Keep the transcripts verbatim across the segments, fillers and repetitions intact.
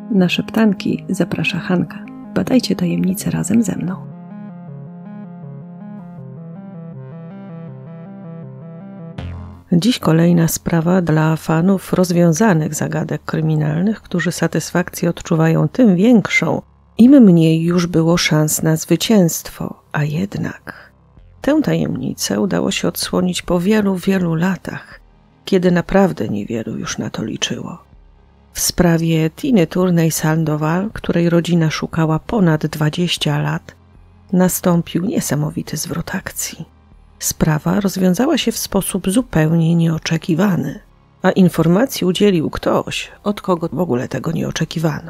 Na szeptanki zaprasza Hanka. Badajcie tajemnice razem ze mną. Dziś kolejna sprawa dla fanów rozwiązanych zagadek kryminalnych, którzy satysfakcję odczuwają tym większą, im mniej już było szans na zwycięstwo, a jednak tę tajemnicę udało się odsłonić po wielu, wielu latach, kiedy naprawdę niewielu już na to liczyło. W sprawie Tiny Turner Sandoval, której rodzina szukała ponad dwadzieścia lat, nastąpił niesamowity zwrot akcji. Sprawa rozwiązała się w sposób zupełnie nieoczekiwany, a informacji udzielił ktoś, od kogo w ogóle tego nie oczekiwano.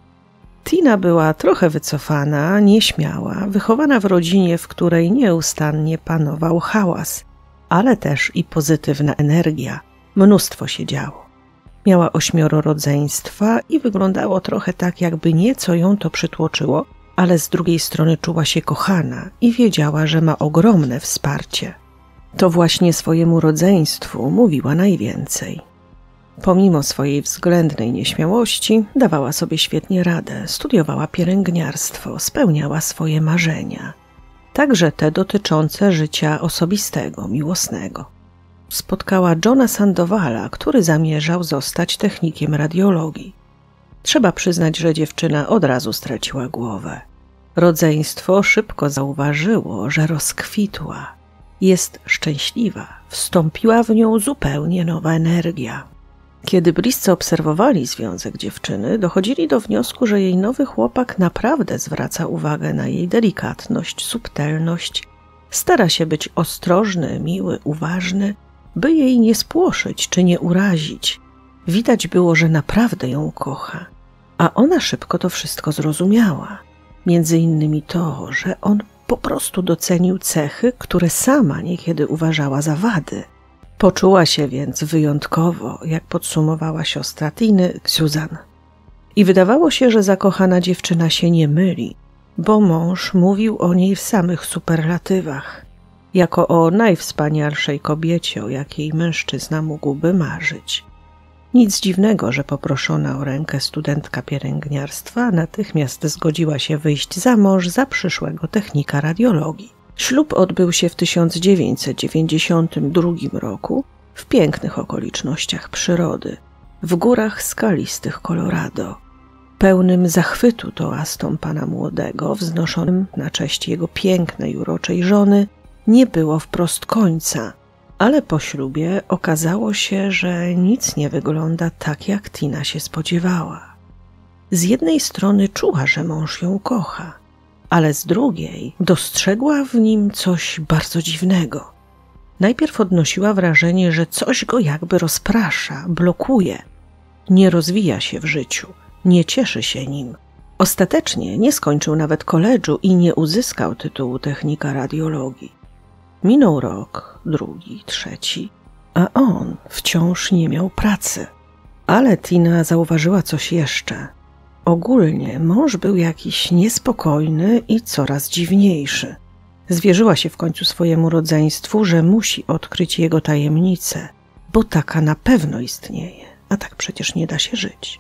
Tina była trochę wycofana, nieśmiała, wychowana w rodzinie, w której nieustannie panował hałas, ale też i pozytywna energia. Mnóstwo się działo. Miała ośmioro rodzeństwa i wyglądało trochę tak, jakby nieco ją to przytłoczyło, ale z drugiej strony czuła się kochana i wiedziała, że ma ogromne wsparcie. To właśnie swojemu rodzeństwu mówiła najwięcej. Pomimo swojej względnej nieśmiałości dawała sobie świetnie radę, studiowała pielęgniarstwo, spełniała swoje marzenia, także te dotyczące życia osobistego, miłosnego. Spotkała Johna Sandovala, który zamierzał zostać technikiem radiologii. Trzeba przyznać, że dziewczyna od razu straciła głowę. Rodzeństwo szybko zauważyło, że rozkwitła. Jest szczęśliwa, wstąpiła w nią zupełnie nowa energia. Kiedy bliscy obserwowali związek dziewczyny, dochodzili do wniosku, że jej nowy chłopak naprawdę zwraca uwagę na jej delikatność, subtelność, stara się być ostrożny, miły, uważny, by jej nie spłoszyć czy nie urazić. Widać było, że naprawdę ją kocha, a ona szybko to wszystko zrozumiała. Między innymi to, że on po prostu docenił cechy, które sama niekiedy uważała za wady. Poczuła się więc wyjątkowo, jak podsumowała siostra Tiny, Susan. I wydawało się, że zakochana dziewczyna się nie myli, bo mąż mówił o niej w samych superlatywach, jako o najwspanialszej kobiecie, o jakiej mężczyzna mógłby marzyć. Nic dziwnego, że poproszona o rękę studentka pielęgniarstwa natychmiast zgodziła się wyjść za mąż za przyszłego technika radiologii. Ślub odbył się w tysiąc dziewięćset dziewięćdziesiątym drugim roku w pięknych okolicznościach przyrody, w górach skalistych Colorado, pełnym zachwytu toastą pana młodego, wznoszonym na cześć jego pięknej, uroczej żony, nie było wprost końca, ale po ślubie okazało się, że nic nie wygląda tak, jak Tina się spodziewała. Z jednej strony czuła, że mąż ją kocha, ale z drugiej dostrzegła w nim coś bardzo dziwnego. Najpierw odnosiła wrażenie, że coś go jakby rozprasza, blokuje, nie rozwija się w życiu, nie cieszy się nim. Ostatecznie nie skończył nawet koledżu i nie uzyskał tytułu technika radiologii. Minął rok, drugi, trzeci, a on wciąż nie miał pracy. Ale Tina zauważyła coś jeszcze. Ogólnie mąż był jakiś niespokojny i coraz dziwniejszy. Zwierzyła się w końcu swojemu rodzeństwu, że musi odkryć jego tajemnicę, bo taka na pewno istnieje, a tak przecież nie da się żyć.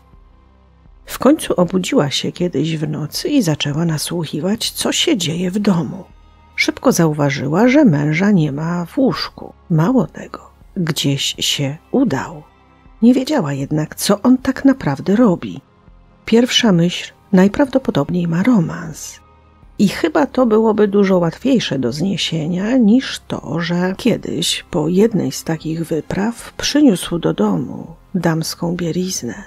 W końcu obudziła się kiedyś w nocy i zaczęła nasłuchiwać, co się dzieje w domu. Szybko zauważyła, że męża nie ma w łóżku. Mało tego, gdzieś się udał. Nie wiedziała jednak, co on tak naprawdę robi. Pierwsza myśl, najprawdopodobniej ma romans. I chyba to byłoby dużo łatwiejsze do zniesienia niż to, że kiedyś po jednej z takich wypraw przyniósł do domu damską bieliznę.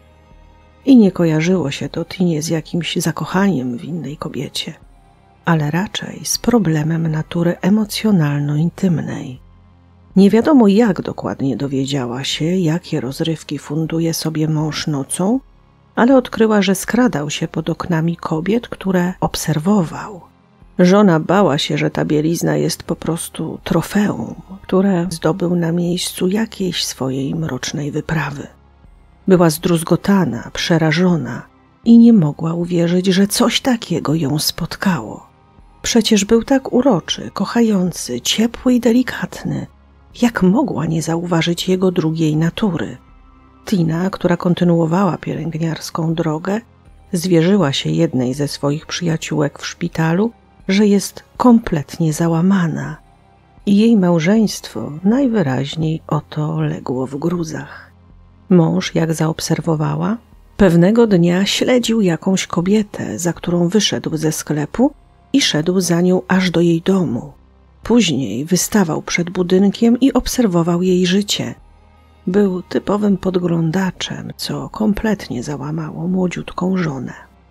I nie kojarzyło się to Tinie z jakimś zakochaniem w innej kobiecie, ale raczej z problemem natury emocjonalno-intymnej. Nie wiadomo, jak dokładnie dowiedziała się, jakie rozrywki funduje sobie mąż nocą, ale odkryła, że skradał się pod oknami kobiet, które obserwował. Żona bała się, że ta bielizna jest po prostu trofeum, które zdobył na miejscu jakiejś swojej mrocznej wyprawy. Była zdruzgotana, przerażona i nie mogła uwierzyć, że coś takiego ją spotkało. Przecież był tak uroczy, kochający, ciepły i delikatny. Jak mogła nie zauważyć jego drugiej natury? Tina, która kontynuowała pielęgniarską drogę, zwierzyła się jednej ze swoich przyjaciółek w szpitalu, że jest kompletnie załamana i jej małżeństwo najwyraźniej oto legło w gruzach. Mąż, jak zaobserwowała, pewnego dnia śledził jakąś kobietę, za którą wyszedł ze sklepu i szedł za nią aż do jej domu. Później wystawał przed budynkiem i obserwował jej życie. Był typowym podglądaczem, co kompletnie załamało młodziutką żonę.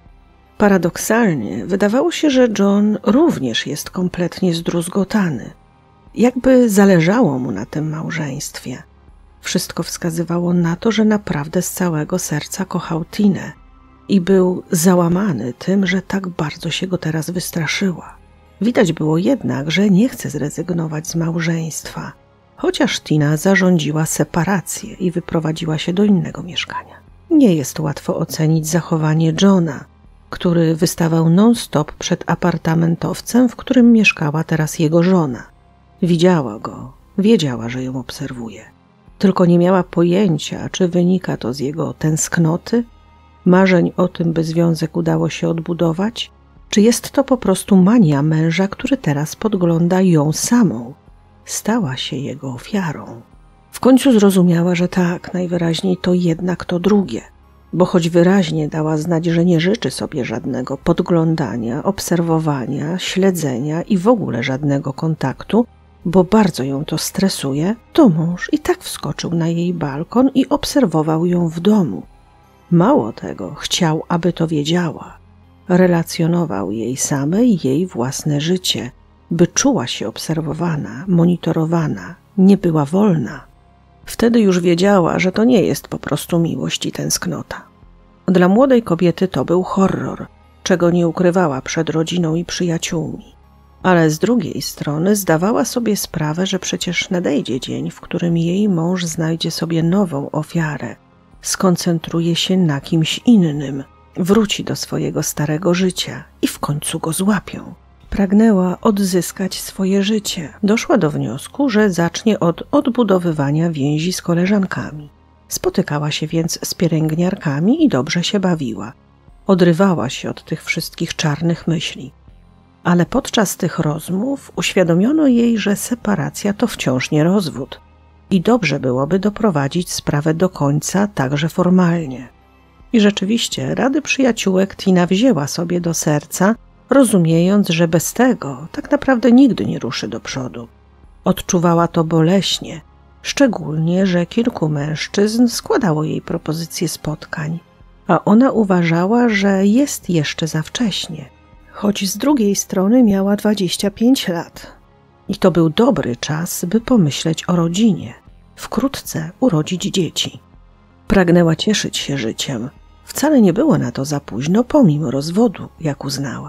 Paradoksalnie wydawało się, że John również jest kompletnie zdruzgotany. Jakby zależało mu na tym małżeństwie. Wszystko wskazywało na to, że naprawdę z całego serca kochał Tinę i był załamany tym, że tak bardzo się go teraz wystraszyła. Widać było jednak, że nie chce zrezygnować z małżeństwa, chociaż Tina zarządziła separację i wyprowadziła się do innego mieszkania. Nie jest łatwo ocenić zachowanie Johna, który wystawał non-stop przed apartamentowcem, w którym mieszkała teraz jego żona. Widziała go, wiedziała, że ją obserwuje. Tylko nie miała pojęcia, czy wynika to z jego tęsknoty, marzeń o tym, by związek udało się odbudować, czy jest to po prostu mania męża, który teraz podgląda ją samą. Stała się jego ofiarą. W końcu zrozumiała, że tak, najwyraźniej to jednak to drugie, bo choć wyraźnie dała znać, że nie życzy sobie żadnego podglądania, obserwowania, śledzenia i w ogóle żadnego kontaktu, bo bardzo ją to stresuje, to mąż i tak wskoczył na jej balkon i obserwował ją w domu. Mało tego, chciał, aby to wiedziała. Relacjonował jej samej jej własne życie, by czuła się obserwowana, monitorowana, nie była wolna. Wtedy już wiedziała, że to nie jest po prostu miłość i tęsknota. Dla młodej kobiety to był horror, czego nie ukrywała przed rodziną i przyjaciółmi. Ale z drugiej strony zdawała sobie sprawę, że przecież nadejdzie dzień, w którym jej mąż znajdzie sobie nową ofiarę, skoncentruje się na kimś innym, wróci do swojego starego życia i w końcu go złapią. Pragnęła odzyskać swoje życie. Doszła do wniosku, że zacznie od odbudowywania więzi z koleżankami. Spotykała się więc z pielęgniarkami i dobrze się bawiła. Odrywała się od tych wszystkich czarnych myśli. Ale podczas tych rozmów uświadomiono jej, że separacja to wciąż nie rozwód i dobrze byłoby doprowadzić sprawę do końca także formalnie. I rzeczywiście rady przyjaciółek Tina wzięła sobie do serca, rozumiejąc, że bez tego tak naprawdę nigdy nie ruszy do przodu. Odczuwała to boleśnie, szczególnie, że kilku mężczyzn składało jej propozycje spotkań, a ona uważała, że jest jeszcze za wcześnie, choć z drugiej strony miała dwadzieścia pięć lat. I to był dobry czas, by pomyśleć o rodzinie, wkrótce urodzić dzieci. Pragnęła cieszyć się życiem. Wcale nie było na to za późno, pomimo rozwodu, jak uznała.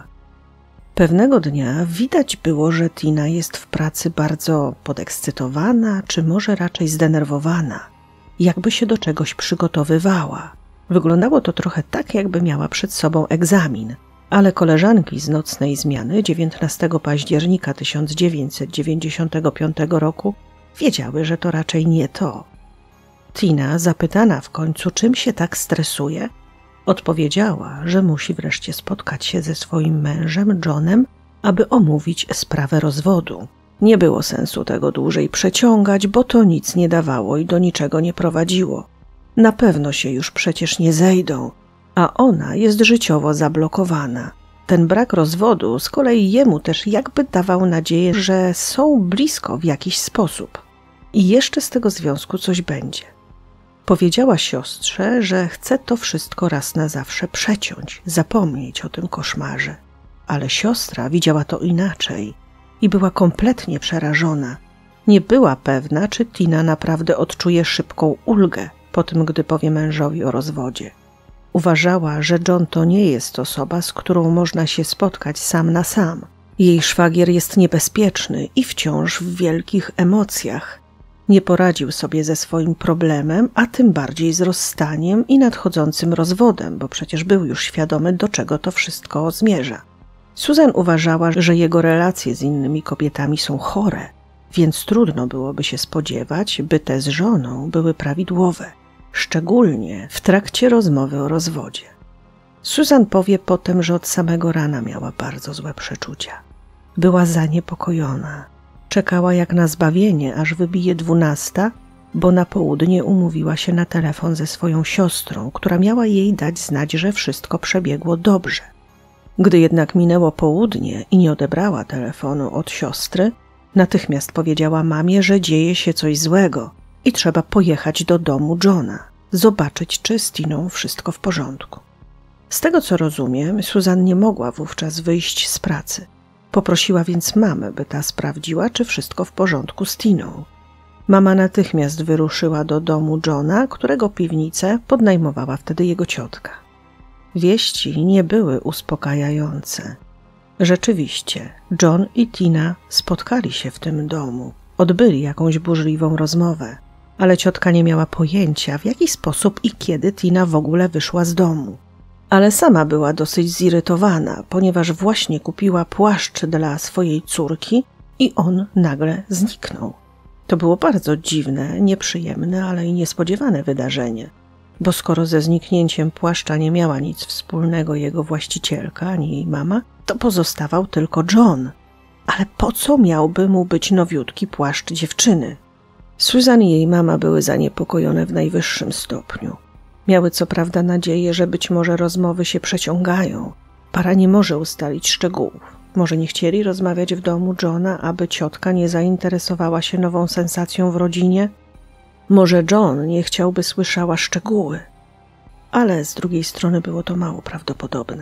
Pewnego dnia widać było, że Tina jest w pracy bardzo podekscytowana, czy może raczej zdenerwowana, jakby się do czegoś przygotowywała. Wyglądało to trochę tak, jakby miała przed sobą egzamin, ale koleżanki z nocnej zmiany dziewiętnastego października tysiąc dziewięćset dziewięćdziesiątego piątego roku wiedziały, że to raczej nie to. Tina, zapytana w końcu, czym się tak stresuje, odpowiedziała, że musi wreszcie spotkać się ze swoim mężem Johnem, aby omówić sprawę rozwodu. Nie było sensu tego dłużej przeciągać, bo to nic nie dawało i do niczego nie prowadziło. Na pewno się już przecież nie zejdą, a ona jest życiowo zablokowana. Ten brak rozwodu z kolei jemu też jakby dawał nadzieję, że są blisko w jakiś sposób i jeszcze z tego związku coś będzie. Powiedziała siostrze, że chce to wszystko raz na zawsze przeciąć, zapomnieć o tym koszmarze. Ale siostra widziała to inaczej i była kompletnie przerażona. Nie była pewna, czy Tina naprawdę odczuje szybką ulgę po tym, gdy powie mężowi o rozwodzie. Uważała, że John to nie jest osoba, z którą można się spotkać sam na sam. Jej szwagier jest niebezpieczny i wciąż w wielkich emocjach. Nie poradził sobie ze swoim problemem, a tym bardziej z rozstaniem i nadchodzącym rozwodem, bo przecież był już świadomy, do czego to wszystko zmierza. Susan uważała, że jego relacje z innymi kobietami są chore, więc trudno byłoby się spodziewać, by te z żoną były prawidłowe. szczególnie w trakcie rozmowy o rozwodzie. Susan powie potem, że od samego rana miała bardzo złe przeczucia. Była zaniepokojona. Czekała jak na zbawienie, aż wybije dwunasta, bo na południe umówiła się na telefon ze swoją siostrą, która miała jej dać znać, że wszystko przebiegło dobrze. Gdy jednak minęło południe i nie odebrała telefonu od siostry, natychmiast powiedziała mamie, że dzieje się coś złego i trzeba pojechać do domu Johna, zobaczyć, czy z Tiną wszystko w porządku. Z tego co rozumiem, Susan nie mogła wówczas wyjść z pracy. Poprosiła więc mamę, by ta sprawdziła, czy wszystko w porządku z Tiną. Mama natychmiast wyruszyła do domu Johna, którego piwnicę podnajmowała wtedy jego ciotka. Wieści nie były uspokajające. Rzeczywiście, John i Tina spotkali się w tym domu, odbyli jakąś burzliwą rozmowę, ale ciotka nie miała pojęcia, w jaki sposób i kiedy Tina w ogóle wyszła z domu. Ale sama była dosyć zirytowana, ponieważ właśnie kupiła płaszcz dla swojej córki i on nagle zniknął. To było bardzo dziwne, nieprzyjemne, ale i niespodziewane wydarzenie, bo skoro ze zniknięciem płaszcza nie miała nic wspólnego jego właścicielka ani jej mama, to pozostawał tylko John. Ale po co miałby mu być nowiutki płaszcz dziewczyny? Susan i jej mama były zaniepokojone w najwyższym stopniu. Miały co prawda nadzieję, że być może rozmowy się przeciągają. Para nie może ustalić szczegółów. Może nie chcieli rozmawiać w domu Johna, aby ciotka nie zainteresowała się nową sensacją w rodzinie? Może John nie chciałby słyszała szczegóły? Ale z drugiej strony było to mało prawdopodobne.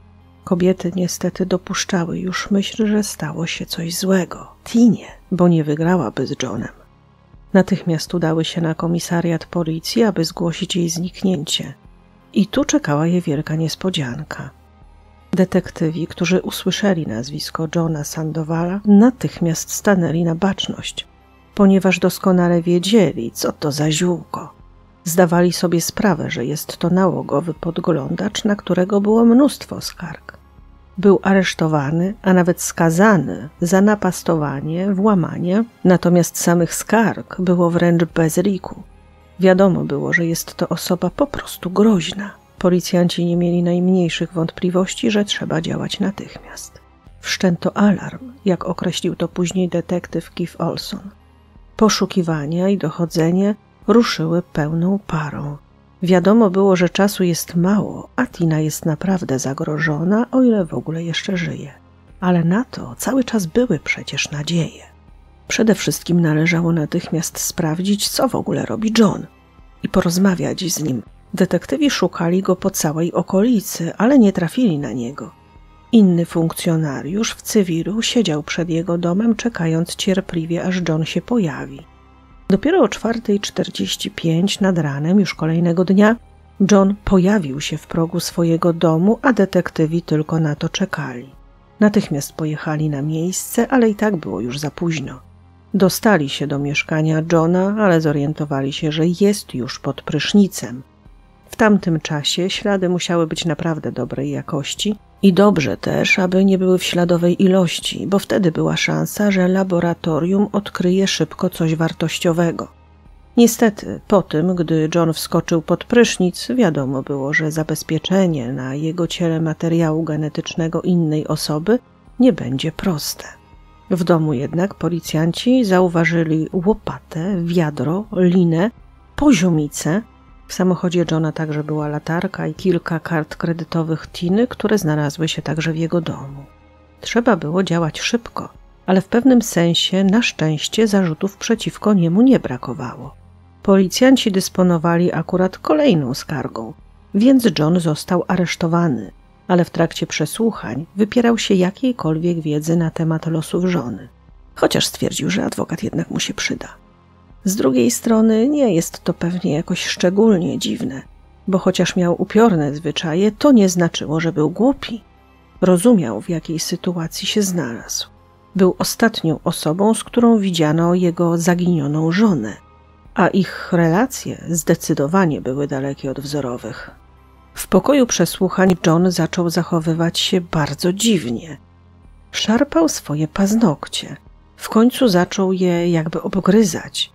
Kobiety niestety dopuszczały już myśl, że stało się coś złego. Tinie, bo nie wygrałaby z Johnem. Natychmiast udały się na komisariat policji, aby zgłosić jej zniknięcie. I tu czekała je wielka niespodzianka. Detektywi, którzy usłyszeli nazwisko Johna Sandowala, natychmiast stanęli na baczność, ponieważ doskonale wiedzieli, co to za ziółko. Zdawali sobie sprawę, że jest to nałogowy podglądacz, na którego było mnóstwo skarg. Był aresztowany, a nawet skazany za napastowanie, włamanie, natomiast samych skarg było wręcz bez liku. Wiadomo było, że jest to osoba po prostu groźna. Policjanci nie mieli najmniejszych wątpliwości, że trzeba działać natychmiast. Wszczęto alarm, jak określił to później detektyw Keith Olson. Poszukiwania i dochodzenie ruszyły pełną parą. Wiadomo było, że czasu jest mało, a Tina jest naprawdę zagrożona, o ile w ogóle jeszcze żyje. Ale na to cały czas były przecież nadzieje. Przede wszystkim należało natychmiast sprawdzić, co w ogóle robi John i porozmawiać z nim. Detektywi szukali go po całej okolicy, ale nie trafili na niego. Inny funkcjonariusz w cywilu siedział przed jego domem, czekając cierpliwie, aż John się pojawi. Dopiero o czwarta czterdzieści pięć nad ranem już kolejnego dnia John pojawił się w progu swojego domu, a detektywi tylko na to czekali. Natychmiast pojechali na miejsce, ale i tak było już za późno. Dostali się do mieszkania Johna, ale zorientowali się, że jest już pod prysznicem. W tamtym czasie ślady musiały być naprawdę dobrej jakości i dobrze też, aby nie były w śladowej ilości, bo wtedy była szansa, że laboratorium odkryje szybko coś wartościowego. Niestety, po tym, gdy John wskoczył pod prysznic, wiadomo było, że zabezpieczenie na jego ciele materiału genetycznego innej osoby nie będzie proste. W domu jednak policjanci zauważyli łopatę, wiadro, linę, poziomicę. W samochodzie Johna także była latarka i kilka kart kredytowych Tiny, które znalazły się także w jego domu. Trzeba było działać szybko, ale w pewnym sensie na szczęście zarzutów przeciwko niemu nie brakowało. Policjanci dysponowali akurat kolejną skargą, więc John został aresztowany, ale w trakcie przesłuchań wypierał się jakiejkolwiek wiedzy na temat losów żony, chociaż stwierdził, że adwokat jednak mu się przyda. Z drugiej strony nie jest to pewnie jakoś szczególnie dziwne, bo chociaż miał upiorne zwyczaje, to nie znaczyło, że był głupi. Rozumiał, w jakiej sytuacji się znalazł. Był ostatnią osobą, z którą widziano jego zaginioną żonę, a ich relacje zdecydowanie były dalekie od wzorowych. W pokoju przesłuchań John zaczął zachowywać się bardzo dziwnie. Szarpał swoje paznokcie. W końcu zaczął je jakby obgryzać.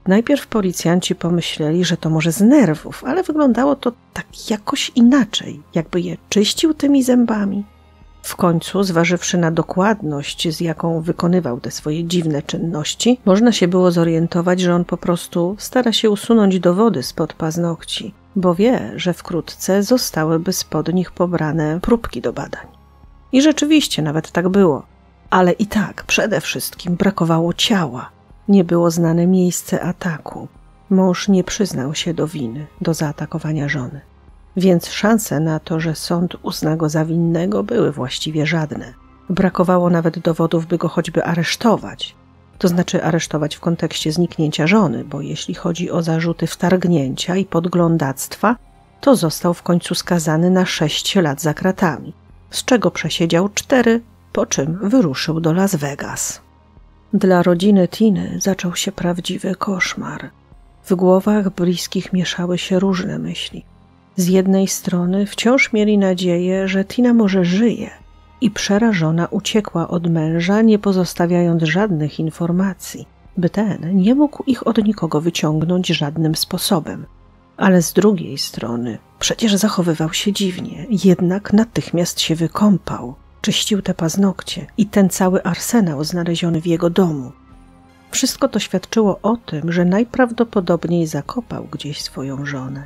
Najpierw policjanci pomyśleli, że to może z nerwów, ale wyglądało to tak jakoś inaczej, jakby je czyścił tymi zębami. W końcu, zważywszy na dokładność, z jaką wykonywał te swoje dziwne czynności, można się było zorientować, że on po prostu stara się usunąć dowody spod paznokci, bo wie, że wkrótce zostałyby spod nich pobrane próbki do badań. I rzeczywiście nawet tak było. Ale i tak przede wszystkim brakowało ciała. Nie było znane miejsce ataku. Mąż nie przyznał się do winy, do zaatakowania żony. Więc szanse na to, że sąd uzna go za winnego, były właściwie żadne. Brakowało nawet dowodów, by go choćby aresztować. To znaczy aresztować w kontekście zniknięcia żony, bo jeśli chodzi o zarzuty wtargnięcia i podglądactwa, to został w końcu skazany na sześć lat za kratami, z czego przesiedział cztery, po czym wyruszył do Las Vegas. Dla rodziny Tiny zaczął się prawdziwy koszmar. W głowach bliskich mieszały się różne myśli. Z jednej strony wciąż mieli nadzieję, że Tina może żyje i przerażona uciekła od męża, nie pozostawiając żadnych informacji, by ten nie mógł ich od nikogo wyciągnąć żadnym sposobem. Ale z drugiej strony przecież zachowywał się dziwnie, jednak natychmiast się wykąpał, czyścił te paznokcie i ten cały arsenał znaleziony w jego domu. Wszystko to świadczyło o tym, że najprawdopodobniej zakopał gdzieś swoją żonę.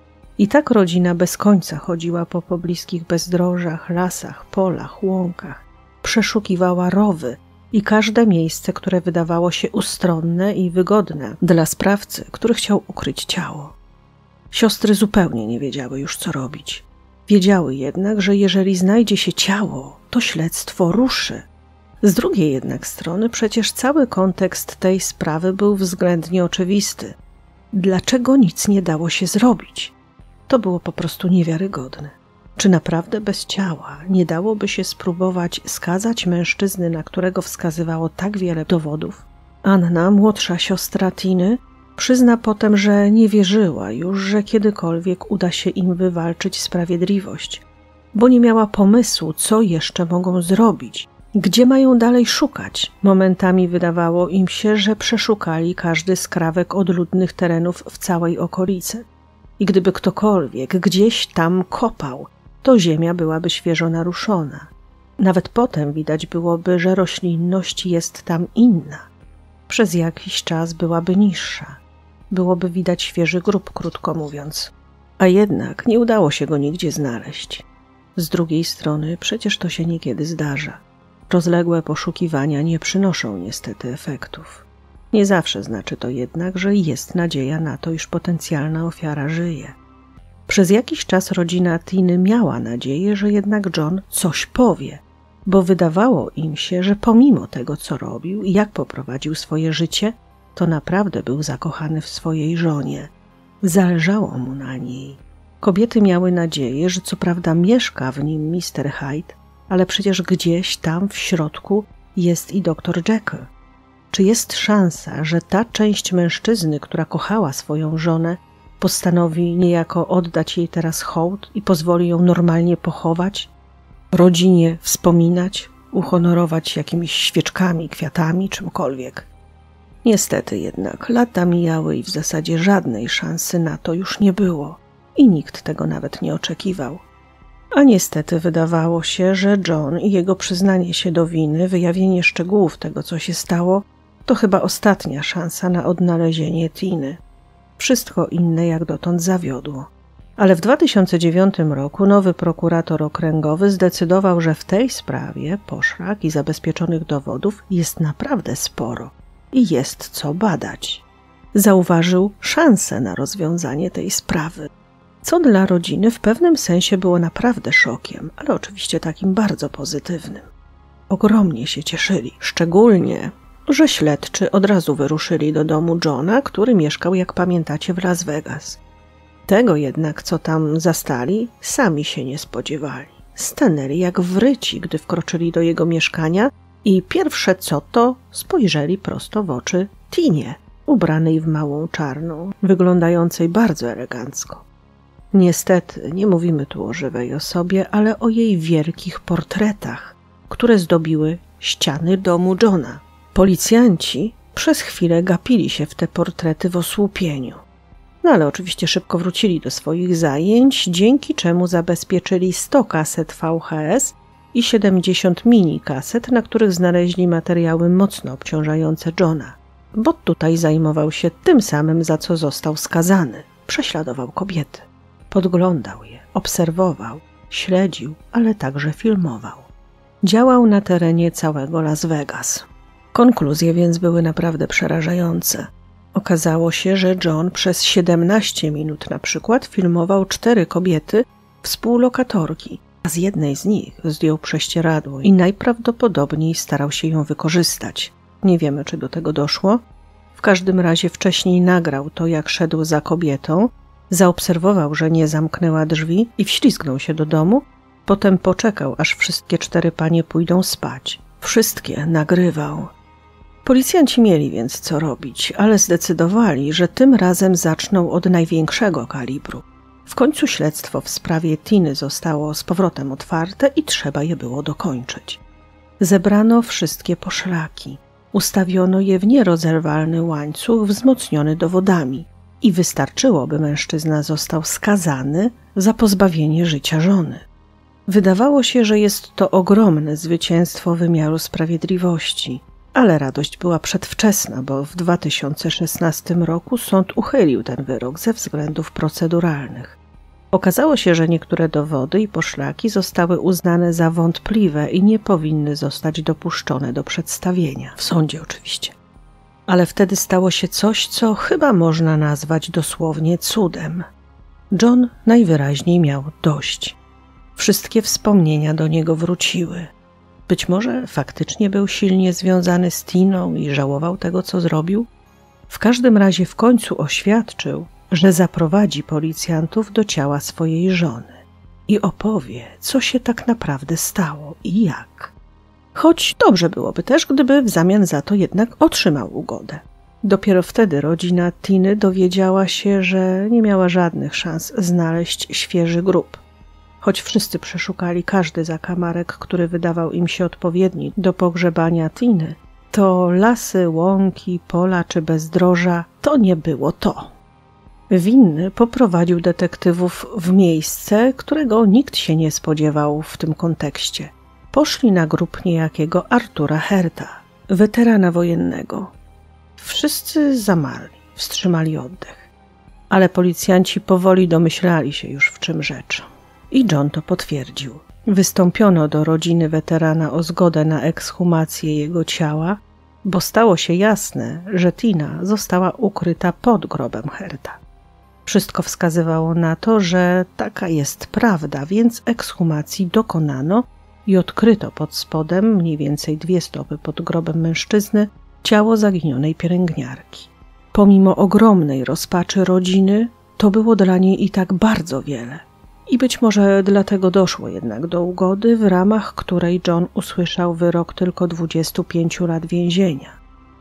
I tak rodzina bez końca chodziła po pobliskich bezdrożach, lasach, polach, łąkach. Przeszukiwała rowy i każde miejsce, które wydawało się ustronne i wygodne dla sprawcy, który chciał ukryć ciało. Siostry zupełnie nie wiedziały już, co robić. Wiedziały jednak, że jeżeli znajdzie się ciało, to śledztwo ruszy. Z drugiej jednak strony przecież cały kontekst tej sprawy był względnie oczywisty. Dlaczego nic nie dało się zrobić? To było po prostu niewiarygodne. Czy naprawdę bez ciała nie dałoby się spróbować skazać mężczyzny, na którego wskazywało tak wiele dowodów? Anna, młodsza siostra Tiny, przyzna potem, że nie wierzyła już, że kiedykolwiek uda się im wywalczyć sprawiedliwość, bo nie miała pomysłu, co jeszcze mogą zrobić, gdzie mają dalej szukać. Momentami wydawało im się, że przeszukali każdy skrawek odludnych terenów w całej okolicy. I gdyby ktokolwiek gdzieś tam kopał, to ziemia byłaby świeżo naruszona. Nawet potem widać byłoby, że roślinność jest tam inna. Przez jakiś czas byłaby niższa. Byłoby widać świeży grób, krótko mówiąc. A jednak nie udało się go nigdzie znaleźć. Z drugiej strony przecież to się niekiedy zdarza. Rozległe poszukiwania nie przynoszą niestety efektów. Nie zawsze znaczy to jednak, że jest nadzieja na to, iż potencjalna ofiara żyje. Przez jakiś czas rodzina Tiny miała nadzieję, że jednak John coś powie, bo wydawało im się, że pomimo tego, co robił i jak poprowadził swoje życie, to naprawdę był zakochany w swojej żonie. Zależało mu na niej. Kobiety miały nadzieję, że co prawda mieszka w nim mister Hyde, ale przecież gdzieś tam w środku jest i doktor Jekyll. Czy jest szansa, że ta część mężczyzny, która kochała swoją żonę, postanowi niejako oddać jej teraz hołd i pozwoli ją normalnie pochować, rodzinie wspominać, uhonorować jakimiś świeczkami, kwiatami, czymkolwiek? Niestety jednak lata mijały i w zasadzie żadnej szansy na to już nie było i nikt tego nawet nie oczekiwał. A niestety wydawało się, że John i jego przyznanie się do winy, wyjawienie szczegółów tego, co się stało, to chyba ostatnia szansa na odnalezienie Tiny. Wszystko inne jak dotąd zawiodło. Ale w dwa tysiące dziewiątym roku nowy prokurator okręgowy zdecydował, że w tej sprawie poszlak i zabezpieczonych dowodów jest naprawdę sporo i jest co badać. Zauważył szansę na rozwiązanie tej sprawy, co dla rodziny w pewnym sensie było naprawdę szokiem, ale oczywiście takim bardzo pozytywnym. Ogromnie się cieszyli, szczególnie że śledczy od razu wyruszyli do domu Johna, który mieszkał, jak pamiętacie, w Las Vegas. Tego jednak, co tam zastali, sami się nie spodziewali. Stanęli jak wryci, gdy wkroczyli do jego mieszkania i pierwsze co to spojrzeli prosto w oczy Tinie, ubranej w małą czarną, wyglądającej bardzo elegancko. Niestety nie mówimy tu o żywej osobie, ale o jej wielkich portretach, które zdobiły ściany domu Johna. Policjanci Przez chwilę gapili się w te portrety w osłupieniu. No ale oczywiście szybko wrócili do swoich zajęć, dzięki czemu zabezpieczyli sto kaset V H S i siedemdziesiąt mini kaset, na których znaleźli materiały mocno obciążające Johna. Bo tutaj zajmował się tym samym, za co został skazany. Prześladował kobiety. Podglądał je, obserwował, śledził, ale także filmował. Działał na terenie całego Las Vegas. Konkluzje więc były naprawdę przerażające. Okazało się, że John przez siedemnaście minut na przykład filmował cztery kobiety, współlokatorki, a z jednej z nich zdjął prześcieradło i najprawdopodobniej starał się ją wykorzystać. Nie wiemy, czy do tego doszło. W każdym razie wcześniej nagrał to, jak szedł za kobietą, zaobserwował, że nie zamknęła drzwi i wślizgnął się do domu. Potem poczekał, aż wszystkie cztery panie pójdą spać. Wszystkie nagrywał. Policjanci mieli więc co robić, ale zdecydowali, że tym razem zaczną od największego kalibru. W końcu śledztwo w sprawie Tiny zostało z powrotem otwarte i trzeba je było dokończyć. Zebrano wszystkie poszlaki. Ustawiono je w nierozerwalny łańcuch wzmocniony dowodami i wystarczyło, by mężczyzna został skazany za pozbawienie życia żony. Wydawało się, że jest to ogromne zwycięstwo wymiaru sprawiedliwości, ale radość była przedwczesna, bo w dwa tysiące szesnastym roku sąd uchylił ten wyrok ze względów proceduralnych. Okazało się, że niektóre dowody i poszlaki zostały uznane za wątpliwe i nie powinny zostać dopuszczone do przedstawienia. W sądzie oczywiście. Ale wtedy stało się coś, co chyba można nazwać dosłownie cudem. John najwyraźniej miał dość. Wszystkie wspomnienia do niego wróciły. Być może faktycznie był silnie związany z Tiną i żałował tego, co zrobił. W każdym razie w końcu oświadczył, że zaprowadzi policjantów do ciała swojej żony i opowie, co się tak naprawdę stało i jak. Choć dobrze byłoby też, gdyby w zamian za to jednak otrzymał ugodę. Dopiero wtedy rodzina Tiny dowiedziała się, że nie miała żadnych szans znaleźć świeży grób. Choć wszyscy przeszukali każdy zakamarek, który wydawał im się odpowiedni do pogrzebania Tiny, to lasy, łąki, pola czy bezdroża to nie było to. Winny poprowadził detektywów w miejsce, którego nikt się nie spodziewał w tym kontekście. Poszli na grób niejakiego Artura Herta, weterana wojennego. Wszyscy zamarli, wstrzymali oddech. Ale policjanci powoli domyślali się już, w czym rzecz. I John to potwierdził. Wystąpiono do rodziny weterana o zgodę na ekshumację jego ciała, bo stało się jasne, że Tina została ukryta pod grobem Herta. Wszystko wskazywało na to, że taka jest prawda, więc ekshumacji dokonano i odkryto pod spodem, mniej więcej dwie stopy pod grobem mężczyzny, ciało zaginionej pielęgniarki. Pomimo ogromnej rozpaczy rodziny, to było dla niej i tak bardzo wiele. I być może dlatego doszło jednak do ugody, w ramach której John usłyszał wyrok tylko dwudziestu pięciu lat więzienia.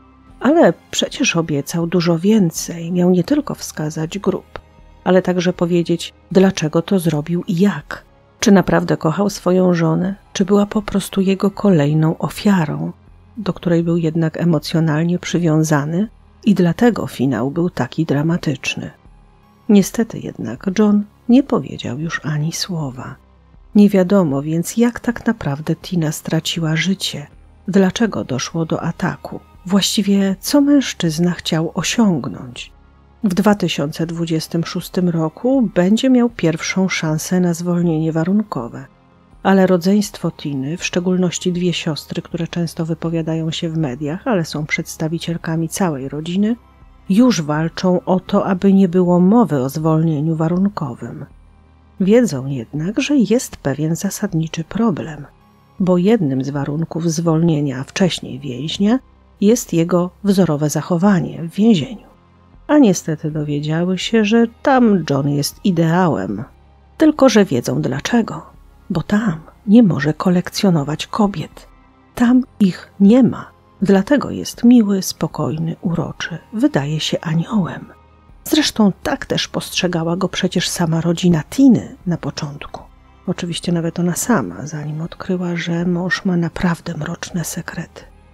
Ale przecież obiecał dużo więcej, miał nie tylko wskazać grób, ale także powiedzieć, dlaczego to zrobił i jak. Czy naprawdę kochał swoją żonę, czy była po prostu jego kolejną ofiarą, do której był jednak emocjonalnie przywiązany i dlatego finał był taki dramatyczny. Niestety jednak John nie powiedział już ani słowa. Nie wiadomo więc, jak tak naprawdę Tina straciła życie, dlaczego doszło do ataku, właściwie co mężczyzna chciał osiągnąć. W dwa tysiące dwudziestym szóstym roku będzie miał pierwszą szansę na zwolnienie warunkowe, ale rodzeństwo Tiny, w szczególności dwie siostry, które często wypowiadają się w mediach, ale są przedstawicielkami całej rodziny, już walczą o to, aby nie było mowy o zwolnieniu warunkowym. Wiedzą jednak, że jest pewien zasadniczy problem, bo jednym z warunków zwolnienia wcześniej więźnia jest jego wzorowe zachowanie w więzieniu. A niestety dowiedziały się, że tam John jest ideałem, tylko że wiedzą dlaczego, bo tam nie może kolekcjonować kobiet. Tam ich nie ma. Dlatego jest miły, spokojny, uroczy, wydaje się aniołem. Zresztą tak też postrzegała go przecież sama rodzina Tiny na początku. Oczywiście nawet ona sama, zanim odkryła, że mąż ma naprawdę mroczne sekrety.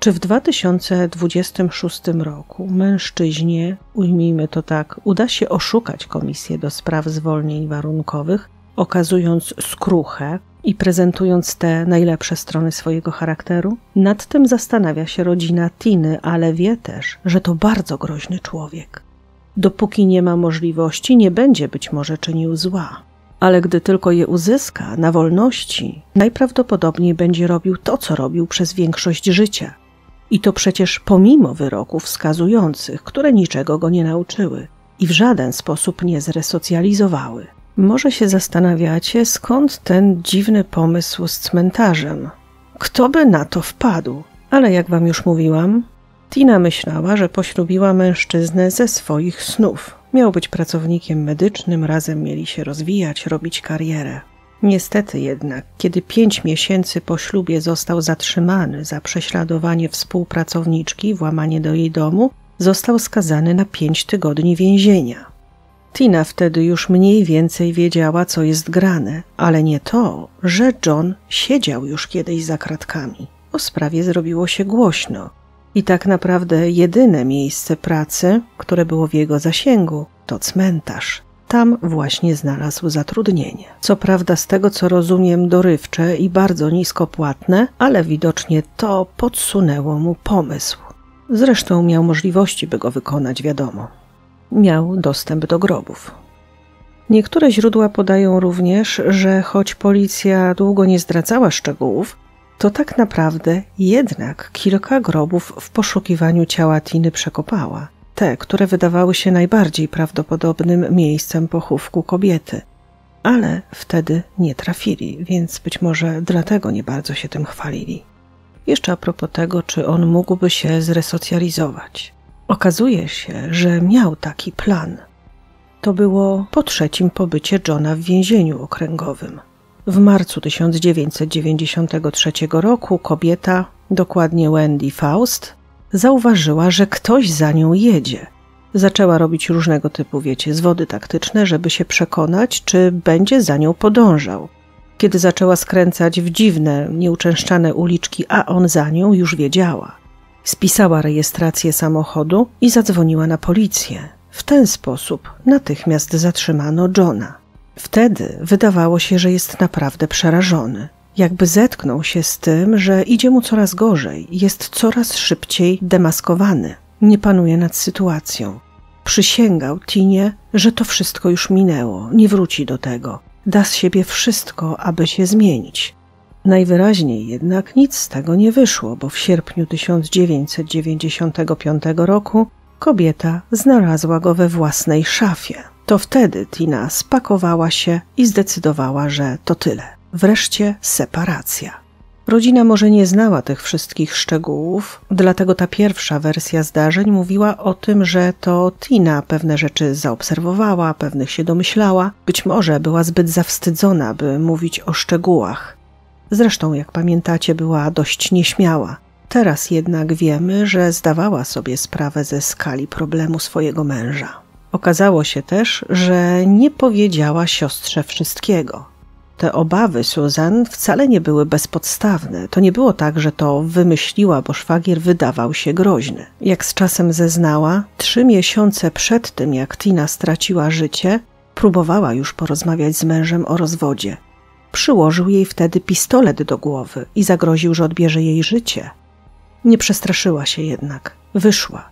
Czy w dwa tysiące dwudziestym szóstym roku mężczyźnie, ujmijmy to tak, uda się oszukać Komisję do Spraw Zwolnień Warunkowych, okazując skruchę i prezentując te najlepsze strony swojego charakteru? Nad tym zastanawia się rodzina Tiny, ale wie też, że to bardzo groźny człowiek. Dopóki nie ma możliwości, nie będzie być może czynił zła. Ale gdy tylko je uzyska na wolności, najprawdopodobniej będzie robił to, co robił przez większość życia. I to przecież pomimo wyroków skazujących, które niczego go nie nauczyły i w żaden sposób nie zresocjalizowały. Może się zastanawiacie, skąd ten dziwny pomysł z cmentarzem. Kto by na to wpadł? Ale jak wam już mówiłam, Tina myślała, że poślubiła mężczyznę ze swoich snów. Miał być pracownikiem medycznym, razem mieli się rozwijać, robić karierę. Niestety jednak, kiedy pięć miesięcy po ślubie został zatrzymany za prześladowanie współpracowniczki, włamanie do jej domu, został skazany na pięć tygodni więzienia. Tina wtedy już mniej więcej wiedziała, co jest grane, ale nie to, że John siedział już kiedyś za kratkami. O sprawie zrobiło się głośno. I tak naprawdę jedyne miejsce pracy, które było w jego zasięgu, to cmentarz. Tam właśnie znalazł zatrudnienie. Co prawda z tego, co rozumiem, dorywcze i bardzo niskopłatne, ale widocznie to podsunęło mu pomysł. Zresztą miał możliwości, by go wykonać, wiadomo. Miał dostęp do grobów. Niektóre źródła podają również, że choć policja długo nie zdradzała szczegółów, to tak naprawdę jednak kilka grobów w poszukiwaniu ciała Tiny przekopała. Te, które wydawały się najbardziej prawdopodobnym miejscem pochówku kobiety. Ale wtedy nie trafili, więc być może dlatego nie bardzo się tym chwalili. Jeszcze a propos tego, czy on mógłby się zresocjalizować. Okazuje się, że miał taki plan. To było po trzecim pobycie Johna w więzieniu okręgowym. W marcu tysiąc dziewięćset dziewięćdziesiątego trzeciego roku kobieta, dokładnie Wendy Faust, zauważyła, że ktoś za nią jedzie. Zaczęła robić różnego typu, wiecie, zwody taktyczne, żeby się przekonać, czy będzie za nią podążał. Kiedy zaczęła skręcać w dziwne, nieuczęszczane uliczki, a on za nią, już wiedziała. Spisała rejestrację samochodu i zadzwoniła na policję. W ten sposób natychmiast zatrzymano Johna. Wtedy wydawało się, że jest naprawdę przerażony. Jakby zetknął się z tym, że idzie mu coraz gorzej, jest coraz szybciej demaskowany, nie panuje nad sytuacją. Przysięgał Tinie, że to wszystko już minęło, nie wróci do tego. Da z siebie wszystko, aby się zmienić. Najwyraźniej jednak nic z tego nie wyszło, bo w sierpniu tysiąc dziewięćset dziewięćdziesiątego piątego roku kobieta znalazła go we własnej szafie. To wtedy Tina spakowała się i zdecydowała, że to tyle. Wreszcie separacja. Rodzina może nie znała tych wszystkich szczegółów, dlatego ta pierwsza wersja zdarzeń mówiła o tym, że to Tina pewne rzeczy zaobserwowała, pewnych się domyślała, być może była zbyt zawstydzona, by mówić o szczegółach. Zresztą, jak pamiętacie, była dość nieśmiała. Teraz jednak wiemy, że zdawała sobie sprawę ze skali problemu swojego męża. Okazało się też, że nie powiedziała siostrze wszystkiego. Te obawy Susan wcale nie były bezpodstawne. To nie było tak, że to wymyśliła, bo szwagier wydawał się groźny. Jak z czasem zeznała, trzy miesiące przed tym, jak Tina straciła życie, próbowała już porozmawiać z mężem o rozwodzie. Przyłożył jej wtedy pistolet do głowy i zagroził, że odbierze jej życie. Nie przestraszyła się jednak. Wyszła.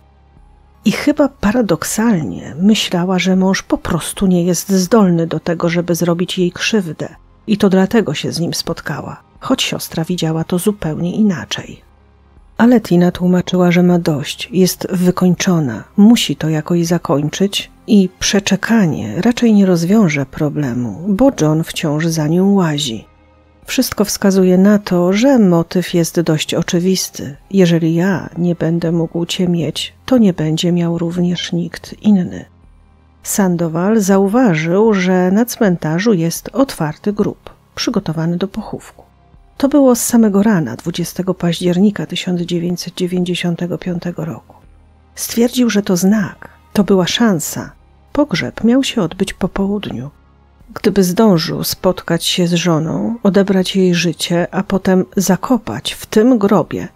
I chyba paradoksalnie myślała, że mąż po prostu nie jest zdolny do tego, żeby zrobić jej krzywdę. I to dlatego się z nim spotkała, choć siostra widziała to zupełnie inaczej. Ale Tina tłumaczyła, że ma dość, jest wykończona, musi to jakoś zakończyć i przeczekanie raczej nie rozwiąże problemu, bo John wciąż za nią łazi. Wszystko wskazuje na to, że motyw jest dość oczywisty. Jeżeli ja nie będę mógł cię mieć, to nie będzie miał również nikt inny. Sandoval zauważył, że na cmentarzu jest otwarty grób, przygotowany do pochówku. To było z samego rana, dwudziestego października tysiąc dziewięćset dziewięćdziesiątego piątego roku. Stwierdził, że to znak, to była szansa. Pogrzeb miał się odbyć po południu. Gdyby zdążył spotkać się z żoną, odebrać jej życie, a potem zakopać w tym grobie,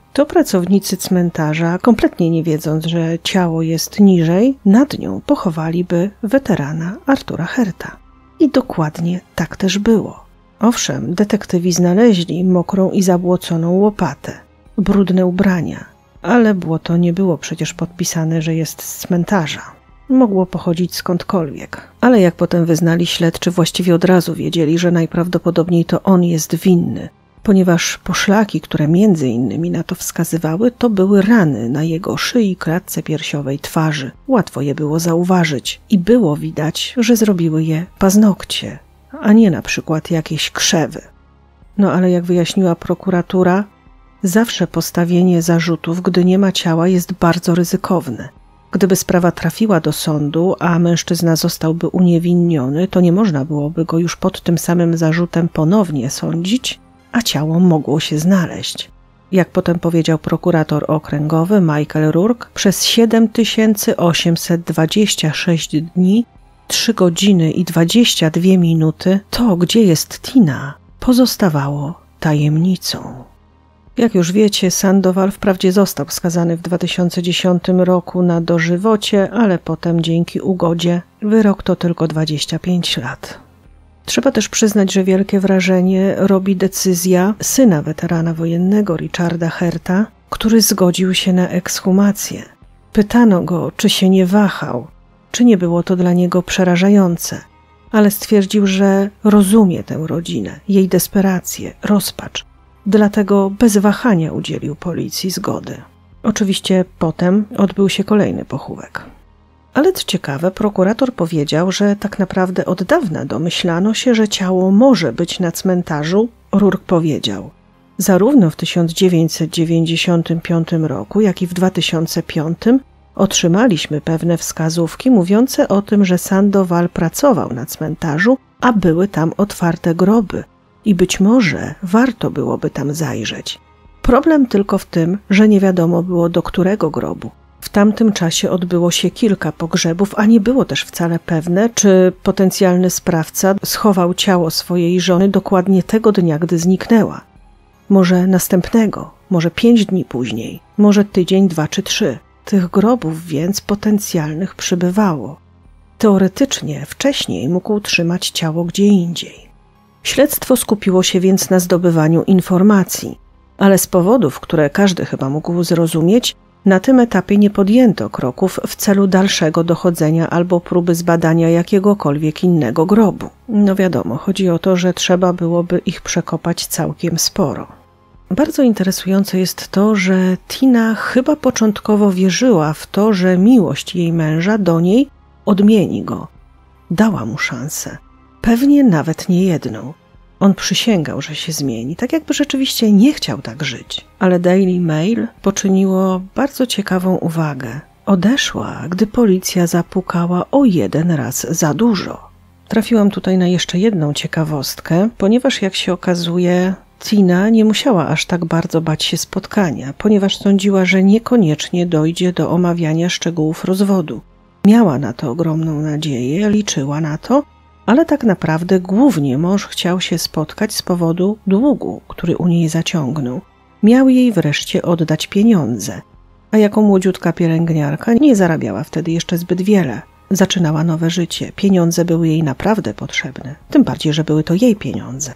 to pracownicy cmentarza, kompletnie nie wiedząc, że ciało jest niżej, nad nią pochowaliby weterana Artura Herta. I dokładnie tak też było. Owszem, detektywi znaleźli mokrą i zabłoconą łopatę, brudne ubrania, ale błoto nie było przecież podpisane, że jest z cmentarza. Mogło pochodzić skądkolwiek. Ale jak potem wyznali śledczy, właściwie od razu wiedzieli, że najprawdopodobniej to on jest winny, ponieważ poszlaki, które między innymi na to wskazywały, to były rany na jego szyi, klatce piersiowej, twarzy. Łatwo je było zauważyć i było widać, że zrobiły je paznokcie, a nie na przykład jakieś krzewy. No ale jak wyjaśniła prokuratura, zawsze postawienie zarzutów, gdy nie ma ciała, jest bardzo ryzykowne. Gdyby sprawa trafiła do sądu, a mężczyzna zostałby uniewinniony, to nie można byłoby go już pod tym samym zarzutem ponownie sądzić, a ciało mogło się znaleźć. Jak potem powiedział prokurator okręgowy Michael Rourke, przez siedem tysięcy osiemset dwadzieścia sześć dni, trzy godziny i dwadzieścia dwie minuty to, gdzie jest Tina, pozostawało tajemnicą. Jak już wiecie, Sandoval wprawdzie został skazany w dwa tysiące dziesiątym roku na dożywocie, ale potem dzięki ugodzie wyrok to tylko dwadzieścia pięć lat. Trzeba też przyznać, że wielkie wrażenie robi decyzja syna weterana wojennego Richarda Herta, który zgodził się na ekshumację. Pytano go, czy się nie wahał, czy nie było to dla niego przerażające, ale stwierdził, że rozumie tę rodzinę, jej desperację, rozpacz. Dlatego bez wahania udzielił policji zgody. Oczywiście potem odbył się kolejny pochówek. Ale co ciekawe, prokurator powiedział, że tak naprawdę od dawna domyślano się, że ciało może być na cmentarzu. Rourke powiedział: zarówno w tysiąc dziewięćset dziewięćdziesiątym piątym roku, jak i w dwa tysiące piątym otrzymaliśmy pewne wskazówki mówiące o tym, że Sandoval pracował na cmentarzu, a były tam otwarte groby i być może warto byłoby tam zajrzeć. Problem tylko w tym, że nie wiadomo było do którego grobu. W tamtym czasie odbyło się kilka pogrzebów, a nie było też wcale pewne, czy potencjalny sprawca schował ciało swojej żony dokładnie tego dnia, gdy zniknęła. Może następnego, może pięć dni później, może tydzień, dwa czy trzy. Tych grobów więc potencjalnych przybywało. Teoretycznie wcześniej mógł trzymać ciało gdzie indziej. Śledztwo skupiło się więc na zdobywaniu informacji, ale z powodów, które każdy chyba mógł zrozumieć, na tym etapie nie podjęto kroków w celu dalszego dochodzenia albo próby zbadania jakiegokolwiek innego grobu. No wiadomo, chodzi o to, że trzeba byłoby ich przekopać całkiem sporo. Bardzo interesujące jest to, że Tina chyba początkowo wierzyła w to, że miłość jej męża do niej odmieni go. Dała mu szansę. Pewnie nawet nie jedną. On przysięgał, że się zmieni, tak jakby rzeczywiście nie chciał tak żyć. Ale Daily Mail poczyniło bardzo ciekawą uwagę. Odeszła, gdy policja zapukała o jeden raz za dużo. Trafiłam tutaj na jeszcze jedną ciekawostkę, ponieważ jak się okazuje, Tina nie musiała aż tak bardzo bać się spotkania, ponieważ sądziła, że niekoniecznie dojdzie do omawiania szczegółów rozwodu. Miała na to ogromną nadzieję, liczyła na to, ale tak naprawdę głównie mąż chciał się spotkać z powodu długu, który u niej zaciągnął. Miał jej wreszcie oddać pieniądze, a jako młodziutka pielęgniarka nie zarabiała wtedy jeszcze zbyt wiele. Zaczynała nowe życie, pieniądze były jej naprawdę potrzebne, tym bardziej, że były to jej pieniądze.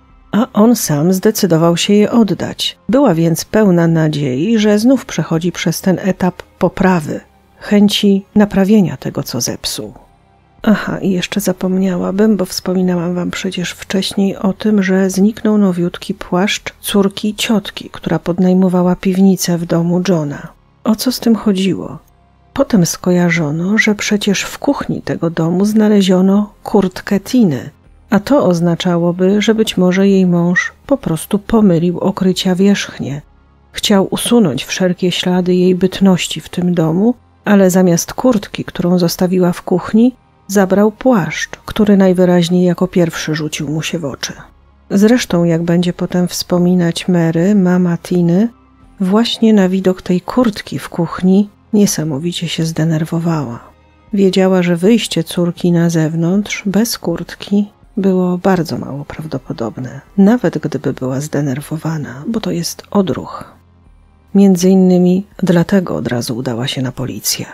A on sam zdecydował się je oddać. Była więc pełna nadziei, że znów przechodzi przez ten etap poprawy, chęci naprawienia tego, co zepsuł. Aha, i jeszcze zapomniałabym, bo wspominałam wam przecież wcześniej o tym, że zniknął nowiutki płaszcz córki ciotki, która podnajmowała piwnicę w domu Johna. O co z tym chodziło? Potem skojarzono, że przecież w kuchni tego domu znaleziono kurtkę Tiny, a to oznaczałoby, że być może jej mąż po prostu pomylił okrycia wierzchnie. Chciał usunąć wszelkie ślady jej bytności w tym domu, ale zamiast kurtki, którą zostawiła w kuchni, zabrał płaszcz, który najwyraźniej jako pierwszy rzucił mu się w oczy. Zresztą, jak będzie potem wspominać Mary, mama Tiny, właśnie na widok tej kurtki w kuchni niesamowicie się zdenerwowała. Wiedziała, że wyjście córki na zewnątrz bez kurtki było bardzo mało prawdopodobne, nawet gdyby była zdenerwowana, bo to jest odruch. Między innymi dlatego od razu udała się na policję.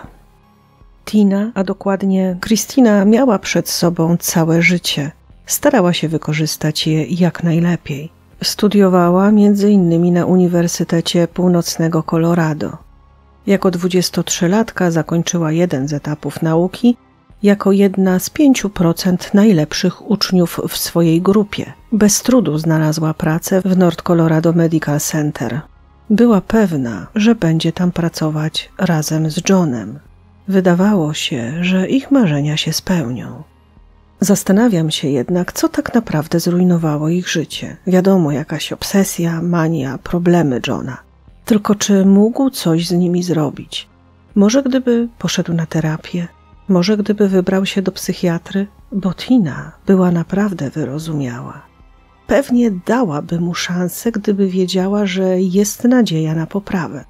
Tina, a dokładnie Christina, miała przed sobą całe życie. Starała się wykorzystać je jak najlepiej. Studiowała między innymi na Uniwersytecie Północnego Colorado. Jako dwudziestotrzylatka zakończyła jeden z etapów nauki jako jedna z pięciu procent najlepszych uczniów w swojej grupie. Bez trudu znalazła pracę w North Colorado Medical Center. Była pewna, że będzie tam pracować razem z Johnem. Wydawało się, że ich marzenia się spełnią. Zastanawiam się jednak, co tak naprawdę zrujnowało ich życie. Wiadomo, jakaś obsesja, mania, problemy Johna. Tylko czy mógł coś z nimi zrobić? Może gdyby poszedł na terapię? Może gdyby wybrał się do psychiatry? Bo Tina była naprawdę wyrozumiała. Pewnie dałaby mu szansę, gdyby wiedziała, że jest nadzieja na poprawę.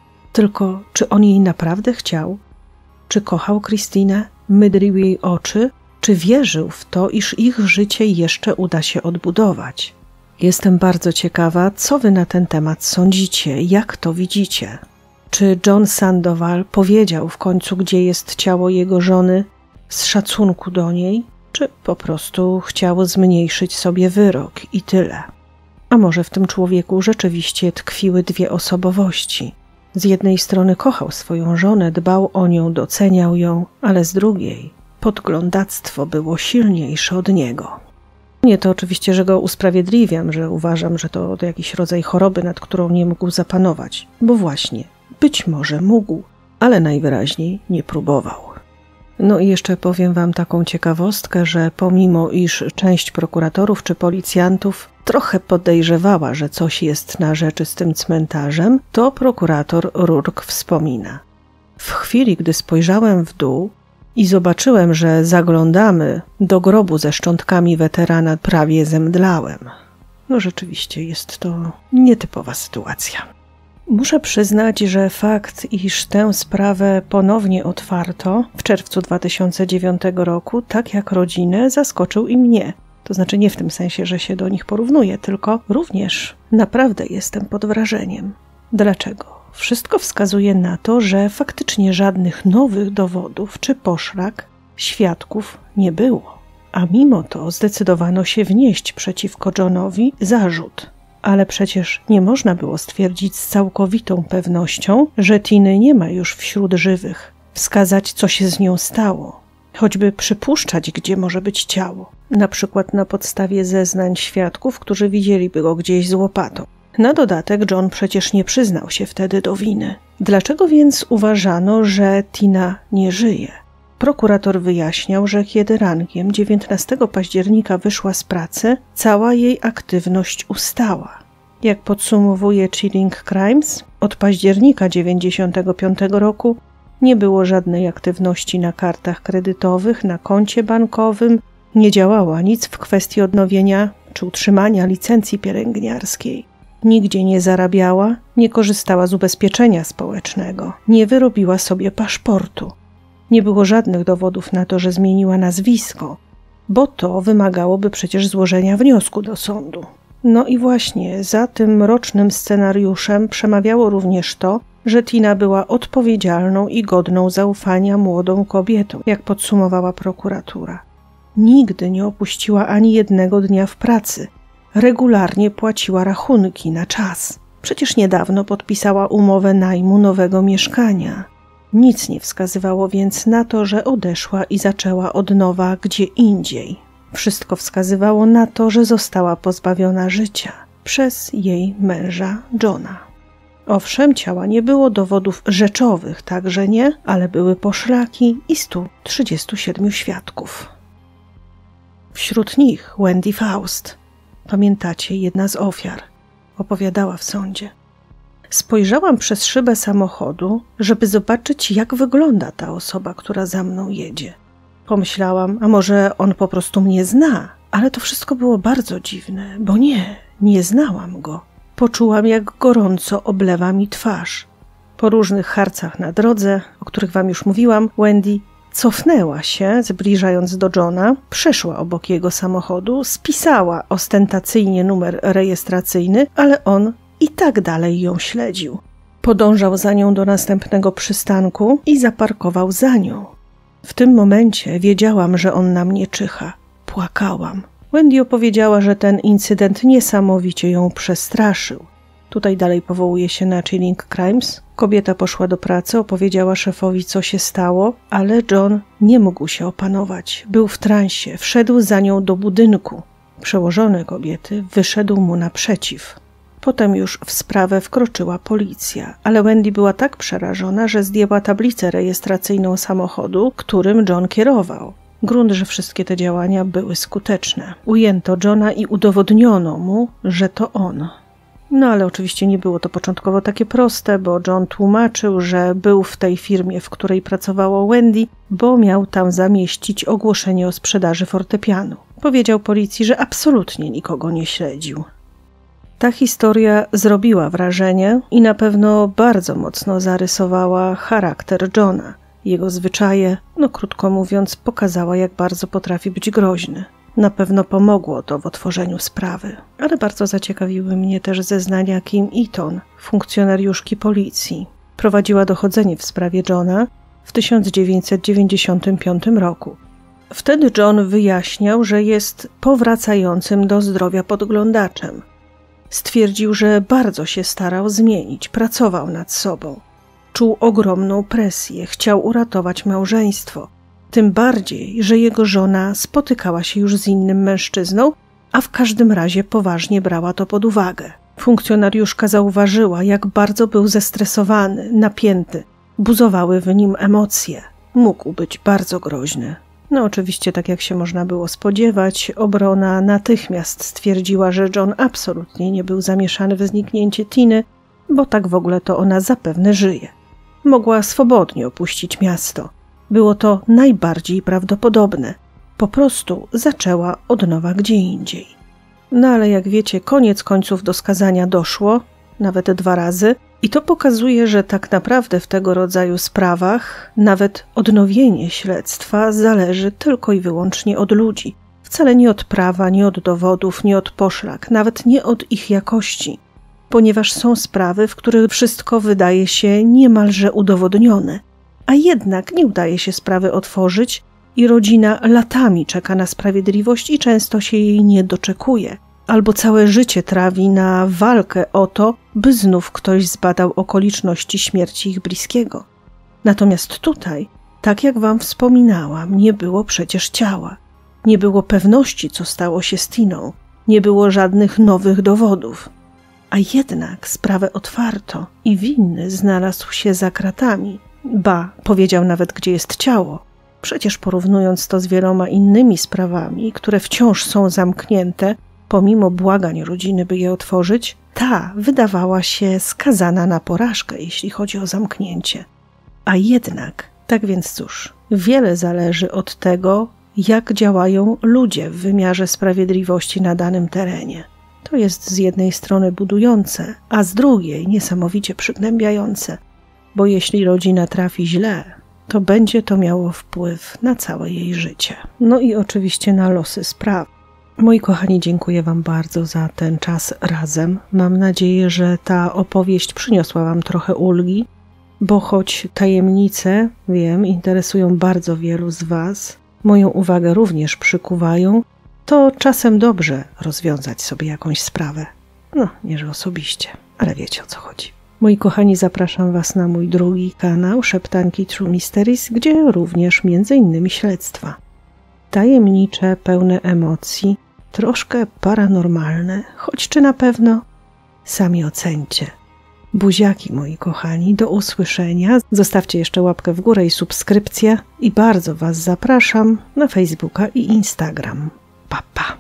Tylko czy on jej naprawdę chciał? Czy kochał Christinę? Mydlił jej oczy? Czy wierzył w to, iż ich życie jeszcze uda się odbudować? Jestem bardzo ciekawa, co wy na ten temat sądzicie, jak to widzicie. Czy John Sandoval powiedział w końcu, gdzie jest ciało jego żony, z szacunku do niej, czy po prostu chciał zmniejszyć sobie wyrok i tyle? A może w tym człowieku rzeczywiście tkwiły dwie osobowości? Z jednej strony kochał swoją żonę, dbał o nią, doceniał ją, ale z drugiej podglądactwo było silniejsze od niego. Nie to oczywiście, że go usprawiedliwiam, że uważam, że to jakiś rodzaj choroby, nad którą nie mógł zapanować, bo właśnie, być może mógł, ale najwyraźniej nie próbował. No i jeszcze powiem wam taką ciekawostkę, że pomimo iż część prokuratorów czy policjantów trochę podejrzewała, że coś jest na rzeczy z tym cmentarzem, to prokurator Rourke wspomina: w chwili, gdy spojrzałem w dół i zobaczyłem, że zaglądamy do grobu ze szczątkami weterana, prawie zemdlałem. No rzeczywiście jest to nietypowa sytuacja. Muszę przyznać, że fakt, iż tę sprawę ponownie otwarto w czerwcu dwa tysiące dziewiątego roku, tak jak rodzinę, zaskoczył i mnie. To znaczy nie w tym sensie, że się do nich porównuję, tylko również naprawdę jestem pod wrażeniem. Dlaczego? Wszystko wskazuje na to, że faktycznie żadnych nowych dowodów czy poszlak świadków nie było. A mimo to zdecydowano się wnieść przeciwko Johnowi zarzut. Ale przecież nie można było stwierdzić z całkowitą pewnością, że Tiny nie ma już wśród żywych, wskazać, co się z nią stało, choćby przypuszczać, gdzie może być ciało, na przykład na podstawie zeznań świadków, którzy widzieliby go gdzieś z łopatą. Na dodatek John przecież nie przyznał się wtedy do winy. Dlaczego więc uważano, że Tina nie żyje? Prokurator wyjaśniał, że kiedy rankiem dziewiętnastego października wyszła z pracy, cała jej aktywność ustała. Jak podsumowuje Chilling Crimes, od października dziewięćdziesiątego piątego roku nie było żadnej aktywności na kartach kredytowych, na koncie bankowym, nie działała nic w kwestii odnowienia czy utrzymania licencji pielęgniarskiej. Nigdzie nie zarabiała, nie korzystała z ubezpieczenia społecznego, nie wyrobiła sobie paszportu. Nie było żadnych dowodów na to, że zmieniła nazwisko, bo to wymagałoby przecież złożenia wniosku do sądu. No i właśnie za tym mrocznym scenariuszem przemawiało również to, że Tina była odpowiedzialną i godną zaufania młodą kobietą, jak podsumowała prokuratura. Nigdy nie opuściła ani jednego dnia w pracy. Regularnie płaciła rachunki na czas. Przecież niedawno podpisała umowę najmu nowego mieszkania. Nic nie wskazywało więc na to, że odeszła i zaczęła od nowa gdzie indziej. Wszystko wskazywało na to, że została pozbawiona życia przez jej męża Johna. Owszem, ciała nie było, dowodów rzeczowych także nie, ale były poszlaki i stu trzydziestu siedmiu świadków. Wśród nich Wendy Faust. Pamiętacie, jedna z ofiar. Opowiadała w sądzie. Spojrzałam przez szybę samochodu, żeby zobaczyć, jak wygląda ta osoba, która za mną jedzie. Pomyślałam, a może on po prostu mnie zna, ale to wszystko było bardzo dziwne, bo nie, nie znałam go. Poczułam, jak gorąco oblewa mi twarz. Po różnych harcach na drodze, o których wam już mówiłam, Wendy cofnęła się, zbliżając do Johna, przeszła obok jego samochodu, spisała ostentacyjnie numer rejestracyjny, ale on i tak dalej ją śledził. Podążał za nią do następnego przystanku i zaparkował za nią. W tym momencie wiedziałam, że on na mnie czyha. Płakałam. Wendy opowiedziała, że ten incydent niesamowicie ją przestraszył. Tutaj dalej powołuje się na Chilling Crimes. Kobieta poszła do pracy, opowiedziała szefowi, co się stało, ale John nie mógł się opanować. Był w transie, wszedł za nią do budynku. Przełożony kobiety wyszedł mu naprzeciw. Potem już w sprawę wkroczyła policja, ale Wendy była tak przerażona, że zdjęła tablicę rejestracyjną samochodu, którym John kierował. Grunt, że wszystkie te działania były skuteczne. Ujęto Johna i udowodniono mu, że to on. No ale oczywiście nie było to początkowo takie proste, bo John tłumaczył, że był w tej firmie, w której pracowała Wendy, bo miał tam zamieścić ogłoszenie o sprzedaży fortepianu. Powiedział policji, że absolutnie nikogo nie śledził. Ta historia zrobiła wrażenie i na pewno bardzo mocno zarysowała charakter Johna. Jego zwyczaje, no krótko mówiąc, pokazała, jak bardzo potrafi być groźny. Na pewno pomogło to w otworzeniu sprawy, ale bardzo zaciekawiły mnie też zeznania Kim Eaton, funkcjonariuszki policji. Prowadziła dochodzenie w sprawie Johna w tysiąc dziewięćset dziewięćdziesiątym piątym roku. Wtedy John wyjaśniał, że jest powracającym do zdrowia podglądaczem. Stwierdził, że bardzo się starał zmienić, pracował nad sobą. Czuł ogromną presję, chciał uratować małżeństwo. Tym bardziej, że jego żona spotykała się już z innym mężczyzną, a w każdym razie poważnie brała to pod uwagę. Funkcjonariuszka zauważyła, jak bardzo był zestresowany, napięty. Buzowały w nim emocje. Mógł być bardzo groźny. No oczywiście, tak jak się można było spodziewać, obrona natychmiast stwierdziła, że John absolutnie nie był zamieszany w zniknięcie Tiny, bo tak w ogóle to ona zapewne żyje. Mogła swobodnie opuścić miasto. Było to najbardziej prawdopodobne. Po prostu zaczęła od nowa gdzie indziej. No ale jak wiecie, koniec końców do skazania doszło, nawet dwa razy, i to pokazuje, że tak naprawdę w tego rodzaju sprawach nawet odnowienie śledztwa zależy tylko i wyłącznie od ludzi. Wcale nie od prawa, nie od dowodów, nie od poszlak, nawet nie od ich jakości. Ponieważ są sprawy, w których wszystko wydaje się niemalże udowodnione, a jednak nie udaje się sprawy otworzyć i rodzina latami czeka na sprawiedliwość i często się jej nie doczekuje. Albo całe życie trawi na walkę o to, by znów ktoś zbadał okoliczności śmierci ich bliskiego. Natomiast tutaj, tak jak wam wspominałam, nie było przecież ciała. Nie było pewności, co stało się z Tiną. Nie było żadnych nowych dowodów. A jednak sprawę otwarto i winny znalazł się za kratami. Ba, powiedział nawet, gdzie jest ciało. Przecież porównując to z wieloma innymi sprawami, które wciąż są zamknięte, pomimo błagań rodziny, by je otworzyć, ta wydawała się skazana na porażkę, jeśli chodzi o zamknięcie. A jednak, tak więc cóż, wiele zależy od tego, jak działają ludzie w wymiarze sprawiedliwości na danym terenie. To jest z jednej strony budujące, a z drugiej niesamowicie przygnębiające, bo jeśli rodzina trafi źle, to będzie to miało wpływ na całe jej życie. No i oczywiście na losy spraw. Moi kochani, dziękuję wam bardzo za ten czas razem. Mam nadzieję, że ta opowieść przyniosła wam trochę ulgi, bo choć tajemnice, wiem, interesują bardzo wielu z was, moją uwagę również przykuwają, to czasem dobrze rozwiązać sobie jakąś sprawę. No, nie że osobiście, ale wiecie, o co chodzi. Moi kochani, zapraszam was na mój drugi kanał Szeptanki True Mysteries, gdzie również między innymi śledztwa. Tajemnicze, pełne emocji, troszkę paranormalne, choć czy na pewno? Sami ocencie. Buziaki, moi kochani, do usłyszenia. Zostawcie jeszcze łapkę w górę i subskrypcję i bardzo was zapraszam na Facebooka i Instagram. Pa, pa.